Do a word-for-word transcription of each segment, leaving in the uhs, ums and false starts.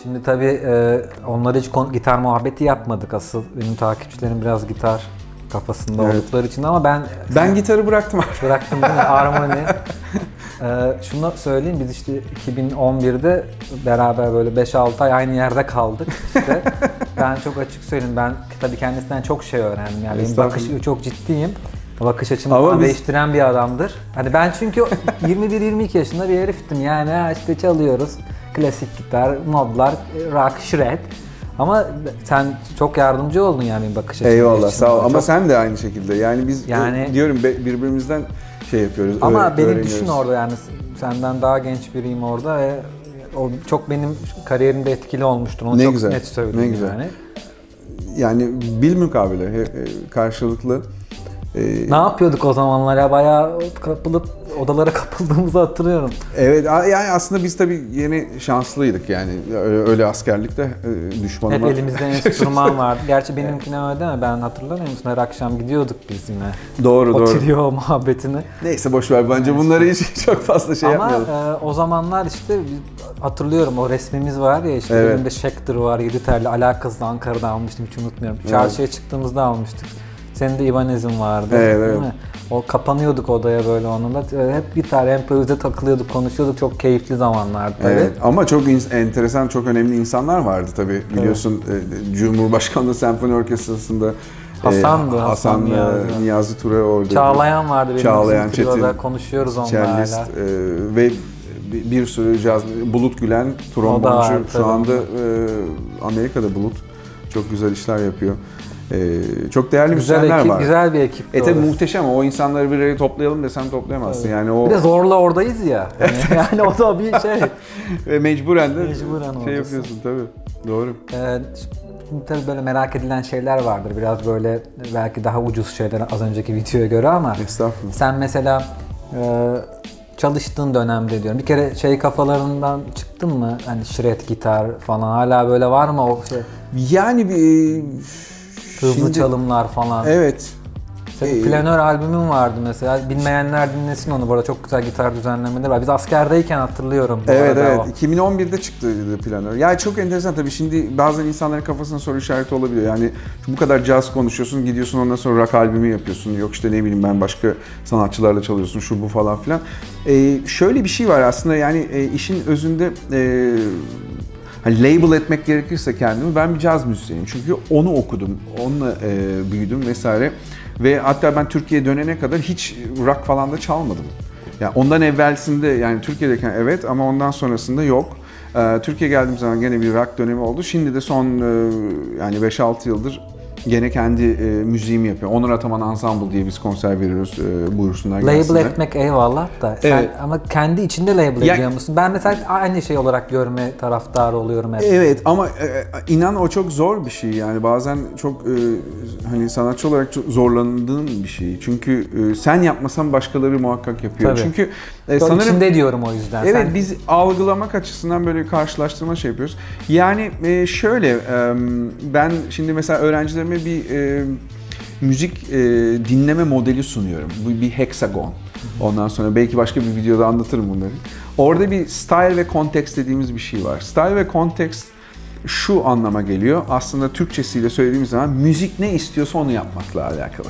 Şimdi tabii e, onlara hiç gitar muhabbeti yapmadık asıl. Benim takipçilerim biraz gitar kafasında evet. oldukları için ama ben... Ben sen, gitarı bıraktım artık. Bıraktım değil mi? Armoni. e, şunu söyleyeyim, biz işte iki bin on birde beraber böyle beş altı ay aynı yerde kaldık. İşte ben çok açık söyleyeyim, ben tabii kendisinden çok şey öğrendim. Yani benim bakışı çok ciddiyim. Bakış açımı falan biz... değiştiren bir adamdır. Hani ben çünkü yirmi bir yirmi iki yaşında bir heriftim yani, işte çalıyoruz. Klasik gitar, modlar, rock, shred. Ama sen çok yardımcı oldun yani bakış açımda. Eyvallah, sağ ol. Ama çok... sen de aynı şekilde. Yani biz yani... diyorum birbirimizden şey yapıyoruz. Ama öğ- beni düşün orada yani, senden daha genç biriyim orada ve o çok benim kariyerimde etkili olmuştur. Onu ne çok güzel, net söyleyeyim ne güzel. yani. Yani bilmukabele, karşılıklı. Ee, ne yapıyorduk o zamanlar ya, bayağı kapılıp odalara kapıldığımızı hatırlıyorum. Evet, yani aslında biz tabii yeni şanslıydık yani, öyle, öyle askerlikte düşmanıma... Hep elimizde enstrüman vardı. Gerçi benimkine öyle değil mi? Ben hatırlamıyor musun? Her akşam gidiyorduk biz yine. Doğru, o doğru. O trio muhabbetini. Neyse boşver, bence evet. Bunları hiç çok fazla şey Ama yapmayalım. Ama e, o zamanlar işte hatırlıyorum, o resmimiz var ya işte, evet. Elimde Schecter var, yedi telli, alakasız, Ankara'da almıştım, hiç unutmuyorum. Çarşıya evet. çıktığımızda almıştık. Senin de Ibanez'in vardı, evet, değil evet. mi? O kapanıyorduk odaya böyle onunla. Hep gitar, improvize takılıyorduk, konuşuyorduk. Çok keyifli zamanlardı tabii. Evet, ama çok enteresan, çok önemli insanlar vardı tabii. Biliyorsun evet. Cumhurbaşkanlığı Senfoni Orkestrası'nda Hasan'dı, Hasan, Hasan Niyazi, Niyazi Ture orada. Çağlayan vardı benim. Çağlayan Çetin. Konuşuyoruz onlarla. Cellist, e, ve bir sürü caz, Bulut Gülen, tromboncu. Şu anda e, Amerika'da Bulut çok güzel işler yapıyor. Ee, çok değerli güzel müzisyenler ekip, var. Güzel bir ekip. E tabi muhteşem, o insanları bir araya toplayalım desen toplayamazsın. Evet. Yani o... Bir de zorla oradayız ya. Yani, yani o da bir şey. Ve mecburen de mecburen şey oradasın. Yapıyorsun tabii. Doğru. Ee, şimdi tabii böyle merak edilen şeyler vardır. Biraz böyle belki daha ucuz şeyler az önceki videoya göre ama. Estağfurullah. Sen mesela e, çalıştığın dönemde diyorum. Bir kere şey kafalarından çıktın mı? Hani shred gitar falan hala böyle var mı o şey? Yani bir hızlı Şimdi, çalımlar falan. Evet. Senin ee, planör albümün vardı mesela. Bilmeyenler dinlesin onu. Bu arada çok güzel gitar düzenlemeleri var. Biz askerdeyken hatırlıyorum. Bu evet evet. O. iki bin on birde çıktı planör. Yani çok enteresan tabii. Şimdi bazen insanların kafasına soru işareti olabiliyor. Yani bu kadar caz konuşuyorsun, gidiyorsun ondan sonra rock albümü yapıyorsun. Yok işte ne bileyim ben başka sanatçılarla çalıyorsun, şu bu falan filan. Ee, şöyle bir şey var aslında, yani e, işin özünde... E, Hani label etmek gerekirse kendimi, ben bir caz müzisyeniyim. Çünkü onu okudum, onunla e, büyüdüm vesaire. Ve hatta ben Türkiye'ye dönene kadar hiç rock falan da çalmadım. Yani ondan evvelsinde, yani Türkiye'deyken evet ama ondan sonrasında yok. E, Türkiye'ye geldiğim zaman gene bir rock dönemi oldu. Şimdi de son e, yani beş altı yıldır gene kendi e, müziğimi yapıyorum. Onur Ataman Ensemble diye biz konser veriyoruz, e, buyursunlar gelsinler. Label etmek eyvallah da sen evet. Ama kendi içinde label ya, ediyor musun? Ben mesela aynı şey olarak görme taraftarı oluyorum hep. Evet ama e, inan o çok zor bir şey yani, bazen çok e, hani sanatçı olarak çok zorlandığın bir şey. Çünkü e, sen yapmasan başkaları muhakkak yapıyor. Tabii. Çünkü e, sanırım içinde diyorum o yüzden. Evet, sen... biz algılamak açısından böyle bir karşılaştırma şey yapıyoruz. Yani e, şöyle e, ben şimdi mesela öğrencilerime bir e, müzik e, dinleme modeli sunuyorum. Bu bir hexagon. Ondan sonra belki başka bir videoda anlatırım bunları. Orada bir style ve context dediğimiz bir şey var. Style ve context şu anlama geliyor. Aslında Türkçesiyle söylediğimiz zaman müzik ne istiyorsa onu yapmakla alakalı.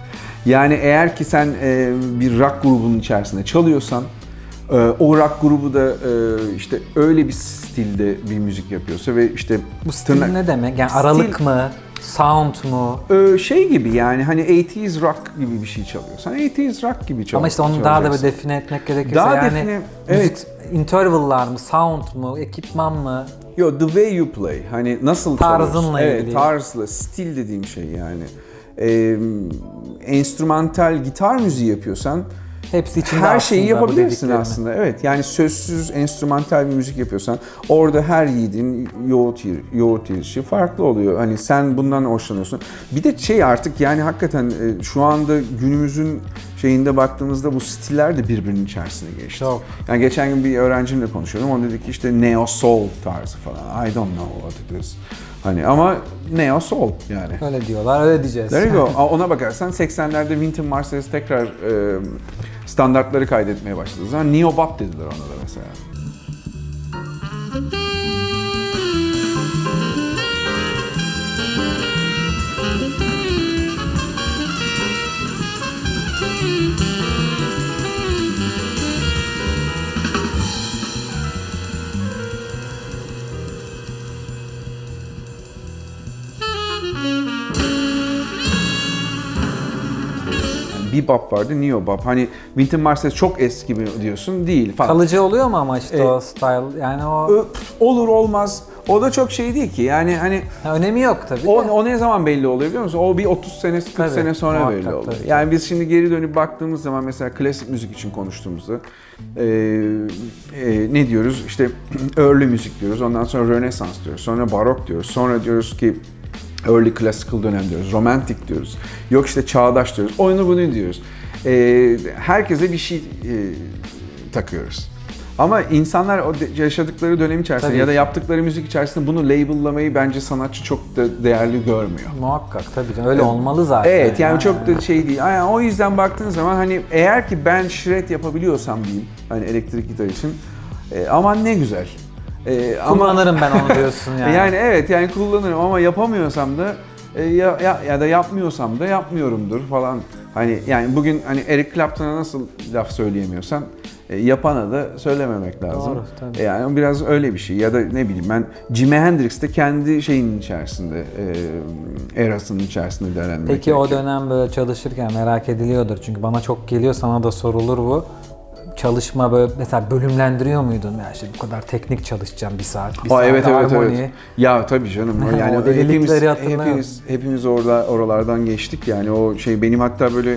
Yani eğer ki sen e, bir rock grubunun içerisinde çalıyorsan, e, o rock grubu da e, işte öyle bir stilde bir müzik yapıyorsa ve işte... Bu stil tırnak, ne demek? Yani aralık stil, mı? Sound mu? Ee, şey gibi yani hani eighties rock gibi bir şey çalıyorsan eighties rock gibi çalıyorsun. Ama işte onu daha da bir define etmek gerekirse daha yani define, evet. Müzik interval'lar mı, sound mu, ekipman mı? Yo, the way you play. Hani nasıl tarzınla çalıyorsun? ilgili. Evet, tarzla, stil dediğim şey yani. Ee, enstrümantal gitar müziği yapıyorsan hepsi içinde her şeyi yapabilirsin aslında. Evet, yani sözsüz enstrümantal bir müzik yapıyorsan orada her yiğidin yoğurt, yoğurt yiyişi farklı oluyor. Hani sen bundan hoşlanıyorsun. Bir de şey artık yani hakikaten şu anda günümüzün şeyinde baktığımızda bu stiller de birbirinin içerisine geçti. Çok. Yani geçen gün bir öğrencimle konuşuyordum. O dedi ki işte neo soul tarzı falan. I don't know what it is. Hani ama neo soul yani. Öyle diyorlar, öyle diyeceğiz. There you go. Ona bakarsan seksenlerde Wynton Marsalis tekrar e, standartları kaydetmeye başladı. Zaman neo bop dediler ona da mesela. bebop vardı, neo bop. Hani Wynton Marsalis çok eski mi diyorsun? Değil falan. Kalıcı oluyor mu ama işte Ee, o style yani o... Ö, olur olmaz. O da çok şey değil ki. Yani hani Ha, önemi yok tabii o, de. o ne zaman belli oluyor biliyor musun? O bir otuz sene, kırk Tabii, sene sonra muhakkak, belli oluyor. tabii. Yani biz şimdi geri dönüp baktığımız zaman mesela klasik müzik için konuştuğumuzda e, e, ne diyoruz? İşte early müzik diyoruz. Ondan sonra Rönesans diyoruz. Sonra barok diyoruz. Sonra diyoruz ki early classical dönem diyoruz. Romantic diyoruz. Yok işte çağdaş diyoruz. Oyunu bunu diyoruz. E, herkese bir şey e, takıyoruz. Ama insanlar o yaşadıkları dönem içerisinde Tabii ya da ki. yaptıkları müzik içerisinde bunu label'lamayı bence sanatçı çok da değerli görmüyor. Muhakkak tabii canım. Öyle olmalı zaten. Evet yani Ha. çok da şey değil. Yani o yüzden baktığın zaman hani eğer ki ben shred yapabiliyorsam diyeyim hani elektrik gitar için e, aman ne güzel. E, Kullanırım ben onu diyorsun yani. yani evet yani kullanırım ama yapamıyorsam da e, ya, ya, ya da yapmıyorsam da yapmıyorumdur falan. Hani yani bugün hani Eric Clapton'a nasıl laf söyleyemiyorsan e, yapana da söylememek lazım. Doğru, tabii. E, yani biraz öyle bir şey ya da ne bileyim ben Jimi Hendrix de kendi şeyinin içerisinde e, erasının içerisinde değerlendirmek Peki o gerekiyor. dönem böyle çalışırken merak ediliyordur çünkü bana çok geliyor, sana da sorulur bu. Çalışma böyle mesela bölümlendiriyor muydun? Ya işte bu kadar teknik çalışacağım bir saat, bir Aa, saat evet evet harmoni. evet. Ya tabii canım. O Yani delilikleri hepimiz hatırlıyorum. hepimiz hepimiz orada oralardan geçtik yani o şey benim hatta böyle e,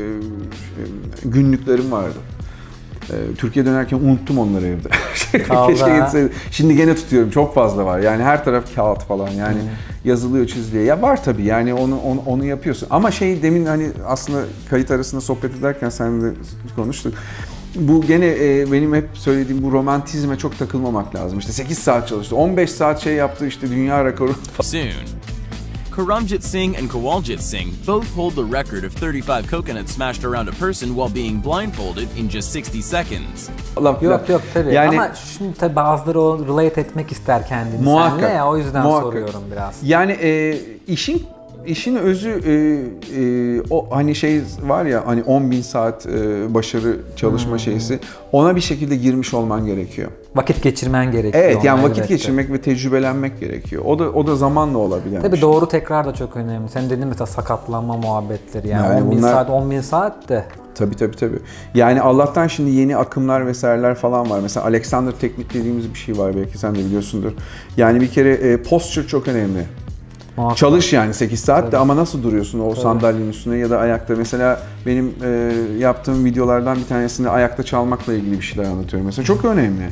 günlüklerim vardı. E, Türkiye dönerken unuttum onları evde. Kaldı Keşke ha. gitseydim. Şimdi gene tutuyorum. Çok fazla var. Yani her taraf kağıt falan. Yani yazılıyor, çiziliyor. Ya var tabii. Yani onu onu, onu yapıyorsun. Ama şey demin hani aslında kayıt arasında sohbet ederken seninle konuştuk. Bu gene e, benim hep söylediğim bu romantizme çok takılmamak lazım. İşte sekiz saat çalıştı, on beş saat şey yaptı, işte dünya rekoru. Soon. Karamjit Singh and Kawaljit Singh both hold the record of thirty-five coconuts smashed around a person while being blindfolded in just sixty seconds. Laf, Yok laf. yok tabii Yani, ama şimdi tabii bazıları o relate etmek ister kendini Muhakkak, seninle ya, o yüzden muhakkak. soruyorum biraz. Yani e, işin işin özü e, e, o hani şey var ya hani on bin saat e, başarı çalışma Hmm. şeysi, ona bir şekilde girmiş olman gerekiyor. Vakit geçirmen gerekiyor. Evet yani ona vakit elbette. geçirmek ve tecrübelenmek gerekiyor. O da o da zamanla olabilen bir Tabii şey. doğru tekrar da çok önemli. Sen dedin mesela sakatlanma muhabbetleri yani, Yani on bin bunlar- saat on bin saat de. Tabii tabii tabii. Yani Allah'tan şimdi yeni akımlar vesaireler falan var. Mesela Alexander teknik dediğimiz bir şey var, belki sen de biliyorsundur. Yani bir kere e, posture çok önemli. Muhakkak. Çalış yani sekiz saat de ama nasıl duruyorsun o sandalyenin üstüne ya da ayakta. Mesela benim e, yaptığım videolardan bir tanesinde ayakta çalmakla ilgili bir şeyler anlatıyorum. Mesela çok önemli.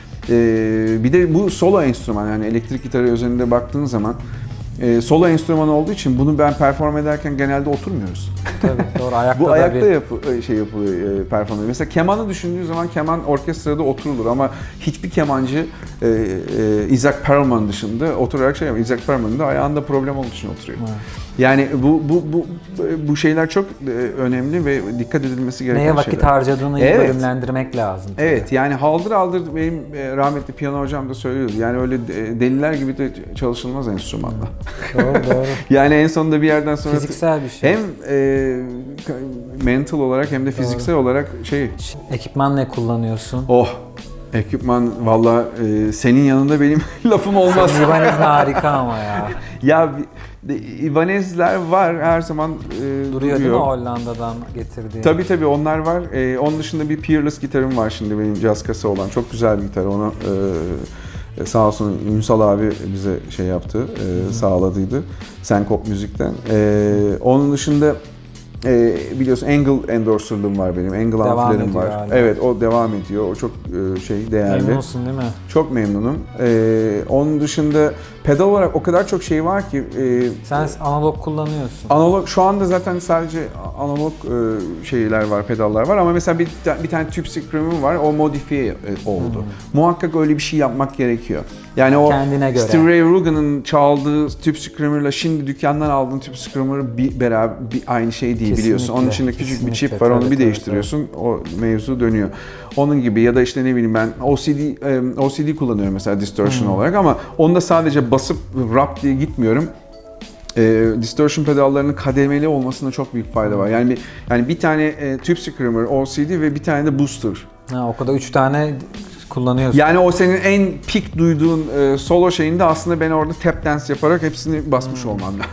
E, bir de bu solo enstrüman, yani elektrik gitarı özelinde baktığın zaman e, solo enstrüman olduğu için bunu ben perform ederken genelde oturmuyoruz. Tabii doğru, ayakta Bu da ayakta bir... yapı, şey yapılıyor, e, perform ediyor. Mesela kemanı düşündüğü zaman keman orkestrada oturulur ama hiçbir kemancı e, e, Isaac Perlman dışında oturarak şey yapıyor. Isaac Perlman'ın da ayağında problem olduğu için oturuyor. Evet. Yani bu bu bu bu şeyler çok e, önemli ve dikkat edilmesi gereken Neye şeyler. vakit harcadığını iyi Evet. bölümlendirmek lazım. tabii. Evet yani haldır haldır benim e, rahmetli piyano hocam da söylüyordu. Yani öyle e, deliler gibi de çalışılmaz enstrümanla. Doğru doğru. Yani en sonunda bir yerden sonra Fiziksel bir şey. hem e, mental olarak hem de fiziksel olarak şey, Ekipman ne kullanıyorsun? oh ekipman valla e, senin yanında benim lafım olmaz. Ibanez harika ama ya. Ya bir- de- Ibanez'ler var her zaman e, Duruyor değil mi Hollanda'dan getirdiği? Tabii tabii onlar var. E, onun dışında bir Peerless gitarım var şimdi benim, caz kasa olan. Çok güzel bir gitar. Onu e, sağ olsun Ünsal abi bize şey yaptı, e, sağladıydı. Senkop Müzik'ten. E, onun dışında e, biliyorsun Angle endorser'lığım var benim. Angle Devam amfilerim ediyor var. hala. Evet o devam ediyor. O çok e, şey değerli. Memnunsun değil mi? Çok memnunum. E, onun dışında pedal olarak o kadar çok şey var ki e, Sen analog kullanıyorsun. analog şu anda zaten sadece analog e, şeyler var, pedallar var ama mesela bir, bir tane tube screamer'ım var, o modifiye e, oldu. Muhakkak öyle bir şey yapmak gerekiyor. Yani o Kendine göre. Steve Ray Vaughan'ın çaldığı tube screamer'la şimdi dükkandan aldığın tube screamer bir beraber bir aynı şey değil, Kesinlikle, biliyorsun. Onun içinde küçük bir kesinlikle. çip var, onu Tabii, bir tabii, değiştiriyorsun. O mevzu dönüyor. Onun gibi ya da işte ne bileyim ben O C D e, O C D kullanıyorum mesela distortion olarak ama onda sadece basıp rap diye gitmiyorum. E, distortion pedallarının kademeli olmasına çok büyük fayda var. Yani bir, yani bir tane e, tube screamer, O C D ve bir tane de booster. Ha, o kadar üç tane kullanıyorsun. Yani o senin en peak duyduğun e, solo şeyinde aslında ben orada tap dance yaparak hepsini basmış olmam lazım.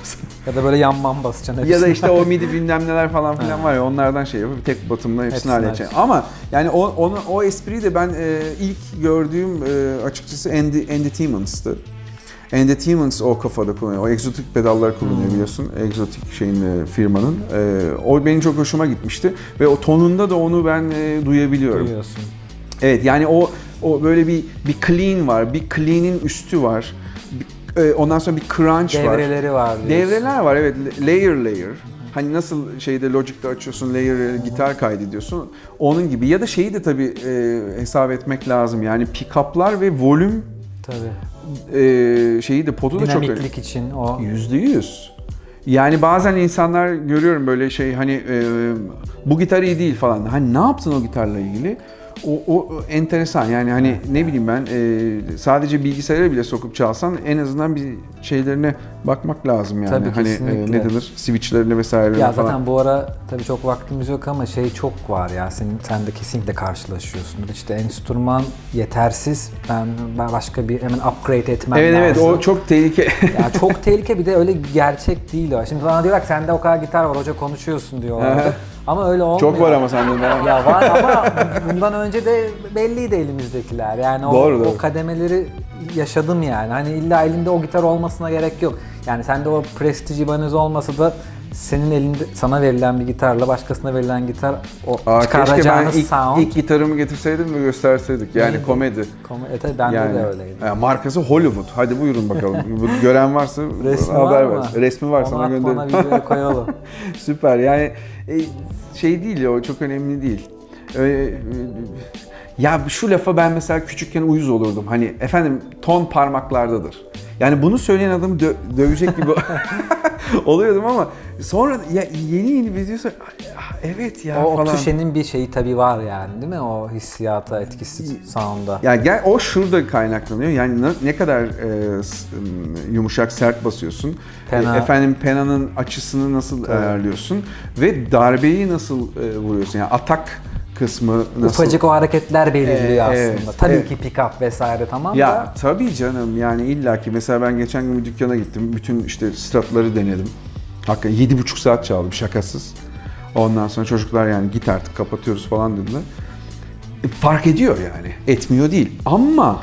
Ya da böyle yanman basacaksın hepsine. Ya da işte o midi bilmem neler falan filan var ya, onlardan şey yapıp tek batımla hepsini, hepsini halledeceksin. Ama yani o, onu, o espriyi de ben e, ilk gördüğüm e, açıkçası Andy, Andy Timmons'tı. Andy Timmons o kafada kullanıyor. O egzotik pedalları kullanıyor hmm. biliyorsun. Egzotik şeyin e, firmanın. E, o benim çok hoşuma gitmişti. Ve o tonunda da onu ben e, duyabiliyorum. Duyuyorsun. Evet, yani o o böyle bir bir clean var. Bir clean'in üstü var. Bir, e, ondan sonra bir crunch Devreleri var. Devreleri var diyorsun. Devreler var, evet. Layer layer. Hani nasıl şeyde Logic'te açıyorsun, layer gitar kaydediyorsun. Onun gibi. Ya da şeyi de tabii e, hesap etmek lazım. Yani pick-up'lar ve volüm tabii. E, şeyi de podu da çok önemli. Dinamiklik için o. Yüzde yüz. Yani bazen insanlar görüyorum böyle şey hani e, bu gitar iyi değil falan. Hani ne yaptın o gitarla ilgili? O, o enteresan yani hani ne bileyim ben e, sadece bilgisayara bile sokup çalsan en azından bir şeylerine bakmak lazım yani. Tabii, hani e, ne denir? Switch'lerine vesaire ya falan. zaten bu ara tabii çok vaktimiz yok ama şey çok var ya, senin sen de kesinlikle karşılaşıyorsundur. İşte enstrüman yetersiz. Ben, ben başka bir hemen upgrade etmem evet, lazım. Evet evet o çok tehlike. Ya çok tehlike, bir de öyle gerçek değil o. Şimdi bana diyorlar ki sende o kadar gitar var hoca konuşuyorsun diyorlar. Ama öyle olmuyor. Çok var ama sende de. Ya var ama bundan önce de belliydi elimizdekiler. Yani o, doğru, doğru. o kademeleri yaşadım yani. Hani illa elinde o gitar olmasına gerek yok. Yani sende o Prestige Ibanez olmasa da senin elinde sana verilen bir gitarla başkasına verilen gitar o Aa, çıkaracağınız ilk, sound. ilk gitarımı getirseydim ve gösterseydik. Yani Neydi? komedi. Komedi. E tabii bende yani, de öyleydi. Yani markası Hollywood. Hadi buyurun bakalım. Gören varsa resmi haber var versin. Resmi var, sana gönderin. Ona videoya koyalım. Süper. Yani e, şey değil o, çok önemli değil. Ee, ya şu lafa ben mesela küçükken uyuz olurdum. Hani efendim ton parmaklardadır. Yani bunu söyleyen adamı dö- dövecek gibi oluyordum ama sonra ya yeni yeni videosu evet ya o, falan. O tuşenin bir şeyi tabii var yani, değil mi? O hissiyata etkisi sound'a. Ya gel o şurada kaynaklanıyor. Yani ne, ne kadar e, yumuşak sert basıyorsun. Pena. E, efendim penanın açısını nasıl tabii. ayarlıyorsun ve darbeyi nasıl e, vuruyorsun? Yani atak kısmı nasıl? Ufacık o hareketler belirliyor ee, aslında. Evet, tabii evet. ki pick-up vesaire tamam ya, da. Ya tabii canım, yani illaki mesela ben geçen gün bir dükkana gittim. Bütün işte stratları denedim. Hakikaten yedi buçuk saat çaldım şakasız. Ondan sonra çocuklar yani git artık kapatıyoruz falan dediler. E, fark ediyor yani. Etmiyor değil. Ama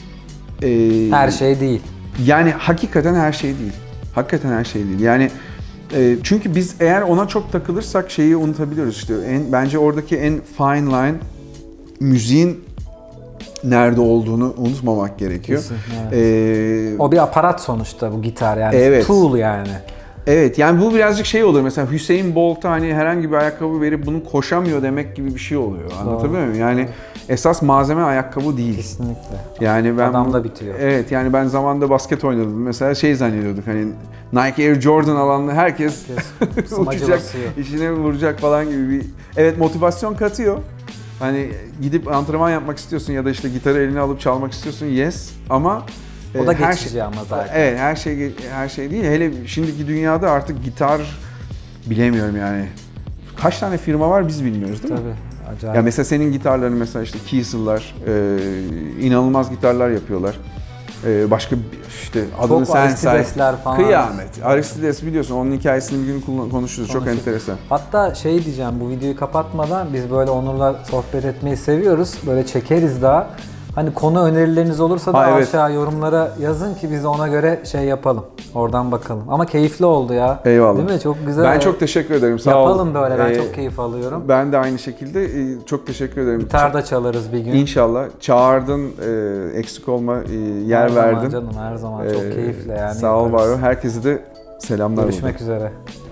e, her şey değil. Yani hakikaten her şey değil. Hakikaten her şey değil. Yani e, çünkü biz eğer ona çok takılırsak şeyi unutabiliyoruz işte. En, bence oradaki en fine line müziğin nerede olduğunu unutmamak gerekiyor. Kesin, evet. ee, o bir aparat sonuçta bu gitar yani. Evet. Tool yani. Evet, yani bu birazcık şey olur mesela Hüseyin Bolt'a hani herhangi bir ayakkabı verip bunu koşamıyor demek gibi bir şey oluyor. Anlatabiliyor muyum? Yani esas malzeme ayakkabı değil. Kesinlikle. Yani ben adamda bitiyor. Evet, yani ben zamanında basket oynadım. Mesela şey zannediyorduk hani Nike Air Jordan alanında herkes, herkes uçacak, işine vuracak falan gibi bir evet motivasyon katıyor. Hani gidip antrenman yapmak istiyorsun ya da işte gitarı eline alıp çalmak istiyorsun, yes, ama o da her geçici şey, ama zaten. Evet, her şey her şey değil. Hele şimdiki dünyada artık gitar bilemiyorum yani. Kaç tane firma var biz bilmiyoruz değil Tabii, mi? acayip. Ya mesela senin gitarların mesela işte Kiesel'lar e, inanılmaz gitarlar yapıyorlar. E, başka işte adını çok sen say. falan. Kıyamet. Aristides biliyorsun, onun hikayesini bir gün konuşuruz. Konuşuruz. Çok enteresan. Hatta şey diyeceğim, bu videoyu kapatmadan biz böyle Onur'la sohbet etmeyi seviyoruz. Böyle çekeriz daha. Hani konu önerileriniz olursa da ha, evet. aşağı yorumlara yazın ki biz de ona göre şey yapalım. Oradan bakalım. Ama keyifli oldu ya. Eyvallah. Değil mi? Çok güzel. Ben çok teşekkür ederim. Sağ Yapalım ol. böyle. Ben ee, çok keyif alıyorum. Ben de aynı şekilde çok teşekkür ederim. Gitar da çalarız bir gün. İnşallah. Çağırdın, eksik olma, yer her verdin. Her zaman canım, her zaman. Çok ee, keyifle yani. Sağ ol var ol. Herkese de selamlar. Görüşmek oldu. üzere.